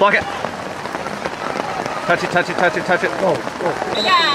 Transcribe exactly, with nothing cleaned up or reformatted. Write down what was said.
Block it. Touch it, touch it, touch it, touch it. Go, go. Yeah.